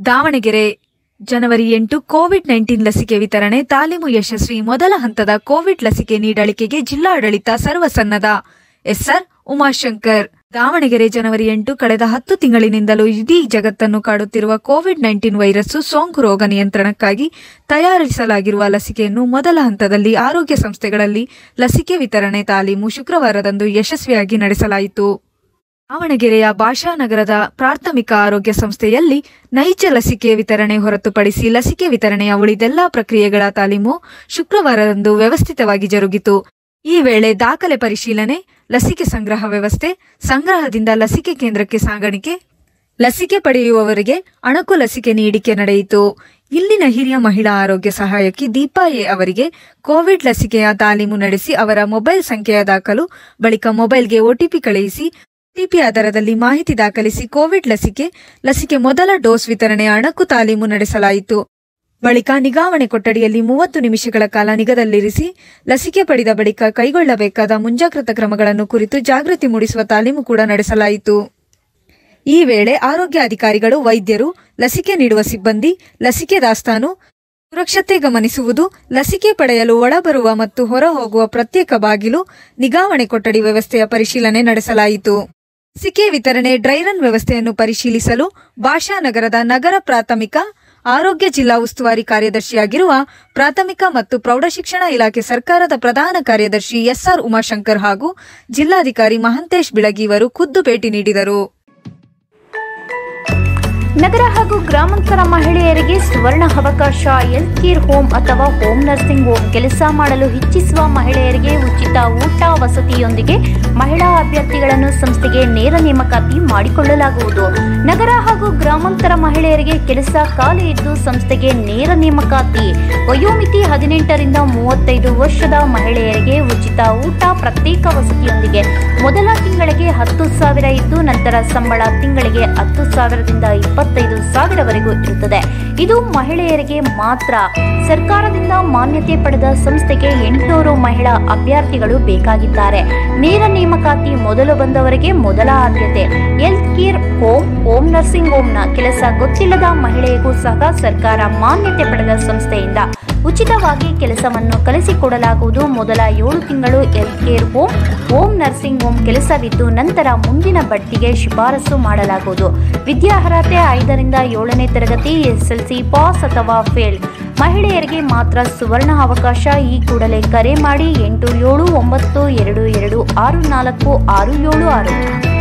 ದಾವಣಗೆರೆ ಜನವರಿ 8 ಕೋವಿಡ್-19 ಲಸಿಕೆ ವಿತರಣೆ ತಾಲೀಮು ಯಶಸ್ವಿ. ಮೊದಲ ಹಂತದ ಕೋವಿಡ್ ಲಸಿಕೆ ನೀಡಲಿಕೆಗೆ ಜಿಲ್ಲಾಡಳಿತ ಸರ್ವಸನ್ನದ್ಧ. ಎಸ್ಆರ್ ಉಮಾಶಂಕರ್. ದಾವಣಗೆರೆ ಜನವರಿ 8 ಕಳೆದ 10 ತಿಂಗಳಿನಿಂದಲೂ ಇಡೀ ಜಗತ್ತನ್ನು ಕಾಡುತ್ತಿರುವ ಕೋವಿಡ್-19 ವೈರಸ್ಸು ಸೋಂಕು ರೋಗ ನಿಯಂತ್ರಣಕ್ಕಾಗಿ ತಯಾರಿಸಲಾಗಿರುವ ಲಸಿಕೆಯನ್ನು ಮೊದಲ ಹಂತದಲ್ಲಿ ಆರೋಗ್ಯ ಸಂಸ್ಥೆಗಳಲ್ಲಿ ಲಸಿಕೆ ವಿತರಣೆ ತಾಲೀಮು ಶುಕ್ರವಾರದಂದು ಯಶಸ್ವಿಯಾಗಿ ನಡೆಸಲಾಯಿತು. ದಾವಣಗೆರೆಯ ನಗರದ ಪ್ರಾಥಮಿಕ ಆರೋಗ್ಯ ಸಂಸ್ಥೆಯಲ್ಲಿ ನೈಜ ಲಸಿಕೆ ವಿತರಣೆ ಹೊರತುಪಡಿಸಿ ಲಸಿಕೆ ವಿತರಣೆಯ ಉಳಿದೆಲ್ಲಾ ಪ್ರಕ್ರಿಯೆಗಳ ತಾಲೀಮು ಶುಕ್ರವಾರದಂದು ವ್ಯವಸ್ಥಿತವಾಗಿ ಜರುಗಿತು. ಈ ವೇಳೆ ದಾಖಲೆ ಪರಿಶೀಲನೆ, ಲಸಿಕೆ ಸಂಗ್ರಹ ವ್ಯವಸ್ಥೆ, ಸಂಗ್ರಹದಿಂದ ಲಸಿಕೆ ಕೇಂದ್ರಕ್ಕೆ ಸಾಗಾಣಿಕೆ, ಲಸಿಕೆ ಪಡೆಯುವವರಿಗೆ ಅಣಕು ಲಸಿಕೆ ನೀಡಿಕೆ ನಡೆಯಿತು. ಇಲ್ಲಿನ ಹಿರಿಯ ಮಹಿಳಾ ಆರೋಗ್ಯ ಸಹಾಯಕಿ ದೀಪಾ ಎ ಅವರಿಗೆ ಕೋವಿಡ್ ಲಸಿಕೆಯ ತಾಲೀಮು ನಡೆಸಿ ಅವರ ಮೊಬೈಲ್ ಸಂಖ್ಯೆಯ ದಾಖಲು, ಬಳಿಕ ಮೊಬೈಲ್ಗೆ ಒಟಿಪಿ ಕಳುಹಿಸಿ ಒಟಿಪಿ ಆಧಾರದಲ್ಲಿ ಮಾಹಿತಿ ದಾಖಲಿಸಿ ಕೋವಿಡ್ ಲಸಿಕೆ ಮೊದಲ ಡೋಸ್ ವಿತರಣೆಯ ಅಣಕು ತಾಲೀಮು ನಡೆಸಲಾಯಿತು. ಬಳಿಕ ನಿಗಾವಣೆ ಕೊಠಡಿಯಲ್ಲಿ 30 ನಿಮಿಷಗಳ ಕಾಲ ನಿಗದಲ್ಲಿರಿಸಿ ಲಸಿಕೆ ಪಡೆದ ಬಳಿಕ ಕೈಗೊಳ್ಳಬೇಕಾದ ಮುಂಜಾಗ್ರತಾ ಕ್ರಮಗಳನ್ನು ಕುರಿತು ಜಾಗೃತಿ ಮೂಡಿಸುವ ತಾಲೀಮು ಕೂಡ ನಡೆಸಲಾಯಿತು. ಈ ವೇಳೆ ಆರೋಗ್ಯ ಅಧಿಕಾರಿಗಳು, ವೈದ್ಯರು, ಲಸಿಕೆ ನೀಡುವ ಸಿಬ್ಬಂದಿ, ಲಸಿಕೆ ದಾಸ್ತಾನು, ಸುರಕ್ಷತೆ ಗಮನಿಸುವುದು, ಲಸಿಕೆ ಪಡೆಯಲು ಒಳಬರುವ ಮತ್ತು ಹೊರ ಹೋಗುವ ಪ್ರತ್ಯೇಕ ಬಾಗಿಲು, ನಿಗಾವಣೆ ಕೊಠಡಿ ವ್ಯವಸ್ಥೆಯ ಪರಿಶೀಲನೆ ನಡೆಸಲಾಯಿತು. ಲಸಿಕೆ ವಿತರಣೆ ಡ್ರೈರನ್ ವ್ಯವಸ್ಥೆಯನ್ನು ಪರಿಶೀಲಿಸಲು ನಗರದ ನಗರ ಪ್ರಾಥಮಿಕ ಆರೋಗ್ಯ ಜಿಲ್ಲಾ ಉಸ್ತುವಾರಿ ಕಾರ್ಯದರ್ಶಿಯಾಗಿರುವ ಪ್ರಾಥಮಿಕ ಮತ್ತು ಪ್ರೌಢಶಿಕ್ಷಣ ಇಲಾಖೆ ಸರ್ಕಾರದ ಪ್ರಧಾನ ಕಾರ್ಯದರ್ಶಿ ಎಸ್ಆರ್ ಉಮಾಶಂಕರ್ ಹಾಗೂ ಜಿಲ್ಲಾಧಿಕಾರಿ ಮಹಂತೇಶ್ ಬಿಳಗಿ ಇವರು ಖುದ್ದು ಭೇಟಿ ನೀಡಿದರು. ನಗರ ಹಾಗೂ ಗ್ರಾಮಾಂತರ ಮಹಿಳೆಯರಿಗೆ ಸುವರ್ಣ ಅವಕಾಶ. ಹೆಲ್ತ್ ಕೇರ್ ಹೋಮ್ ಅಥವಾ ಹೋಮ್ ನರ್ಸಿಂಗ್ ಹೋಮ್ ಕೆಲಸ ಮಾಡಲು ಇಚ್ಛಿಸುವ ಮಹಿಳೆಯರಿಗೆ ಉಚಿತ ಊಟ ವಸತಿಯೊಂದಿಗೆ ಮಹಿಳಾ ಅಭ್ಯರ್ಥಿಗಳನ್ನು ಸಂಸ್ಥೆಗೆ ನೇರ ನೇಮಕಾತಿ ಮಾಡಿಕೊಳ್ಳಲಾಗುವುದು. ನಗರ ಹಾಗೂ ಗ್ರಾಮಾಂತರ ಮಹಿಳೆಯರಿಗೆ ಕೆಲಸ ಖಾಲಿ ಇದ್ದು ಸಂಸ್ಥೆಗೆ ನೇರ ನೇಮಕಾತಿ. ವಯೋಮಿತಿ 18 ರಿಂದ 35 ವರ್ಷದ ಮಹಿಳೆಯರಿಗೆ ಉಚಿತ ಊಟ, ಪ್ರತ್ಯೇಕ ವಸತಿಯೊಂದಿಗೆ ಮೊದಲ ತಿಂಗಳಿಗೆ 10,000 ಇದ್ದು ನಂತರ ಸಂಬಳ ತಿಂಗಳಿಗೆ 10,000 ರಿಂದ 25,000ವರೆಗೂ ಇರುತ್ತದೆ. ಇದು ಮಹಿಳೆಯರಿಗೆ ಮಾತ್ರ. ಸರ್ಕಾರದಿಂದ ಮಾನ್ಯತೆ ಪಡೆದ ಸಂಸ್ಥೆಗೆ 800 ಮಹಿಳಾ ಅಭ್ಯರ್ಥಿಗಳು ಬೇಕಾಗಿದ್ದಾರೆ. ನೇರ ನೇಮಕಾತಿ ಮೊದಲು ಬಂದವರಿಗೆ ಮೊದಲ ಆದ್ಯತೆ. Health care home, home nursing ಹೋಮ್ನ ಕೆಲಸ ಗೊತ್ತಿಲ್ಲದ ಮಹಿಳೆಗೂ ಸಹ ಸರ್ಕಾರ ಮಾನ್ಯತೆ ಪಡೆದ ಸಂಸ್ಥೆಯಿಂದ ಉಚಿತವಾಗಿ ಕೆಲಸವನ್ನು ಕಲಿಸಿಕೊಡಲಾಗುವುದು. ಮೊದಲ 7 ತಿಂಗಳು health care home, home nursing home ಕೆಲಸವಿದ್ದು ನಂತರ ಮುಂದಿನ ಬಡ್ತಿಗೆ ಶಿಫಾರಸು ಮಾಡಲಾಗುವುದು. ವಿದ್ಯಾರ್ಹತೆ 5 ರಿಂದ 7ನೇ ತರಗತಿ, SSLC ಪಾಸ್ ಅಥವಾ ಫೇಲ್. ಮಹಿಳೆಯರಿಗೆ ಮಾತ್ರ ಸುವರ್ಣ ಅವಕಾಶ. ಈ ಕೂಡಲೇ ಕರೆ ಮಾಡಿ 8792264676.